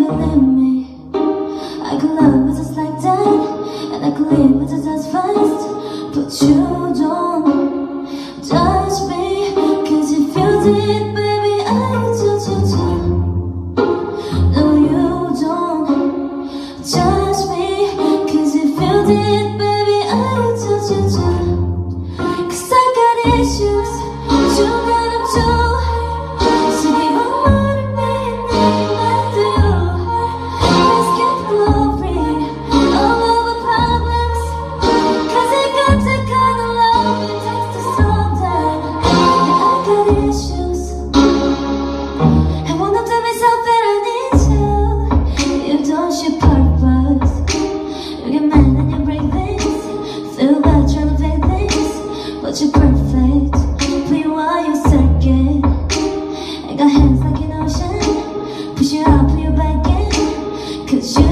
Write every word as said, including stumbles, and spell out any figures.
believe me? I could love with just like that, and I could live with it as fast. But you don't judge me, cause you feel it, baby, I judge you too. No, you don't judge me, cause you feel it, baby, I judge you too. Cause I got issues, but you got them too. So give a more to me and nothing to you. Let's get free all of our problems, cause it got to kind of love, it takes to slow down. Yeah, I got issues, and one of them is how bad I need you. You don't show purpose, you get mad and you break things, feel bad trying to fake things, but you're perfect. Play while you second, I got hands like an ocean, push you out, pull you back in, cause you